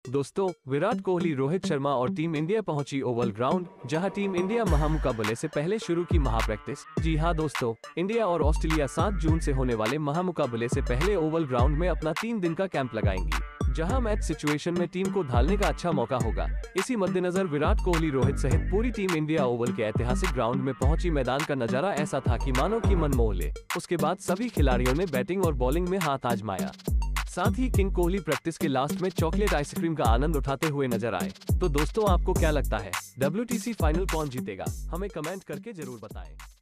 दोस्तों, विराट कोहली, रोहित शर्मा और team India पहुंची ओवल ग्राउंड, जहां टीम इंडिया महामुकाबले से पहले शुरू की महाप्रैक्टिस। जी हां दोस्तों, इंडिया और ऑस्ट्रेलिया 7 जून से होने वाले महामुकाबले से पहले ओवल ग्राउंड में अपना 3 दिन का कैंप लगाएंगी, जहां मैच सिचुएशन में टीम को ढालने का अच्छा मौका होगा। इसी मद्देनजर विराट कोहली, रोहित सहित पूरी टीम इंडिया ओवल के ऐतिहासिक ग्राउंड में पहुंची। मैदान का नजारा ऐसा था कि मानो कि मन मोह ले। उसके बाद सभी खिलाड़ियों ने बैटिंग और बॉलिंग में हाथ आजमाया। साथ ही किंग कोहली प्रैक्टिस के लास्ट में चॉकलेट आइसक्रीम का आनंद उठाते हुए नजर आए। तो दोस्तों, आपको क्या लगता है, WTC फाइनल कौन जीतेगा? हमें कमेंट करके जरूर बताएं।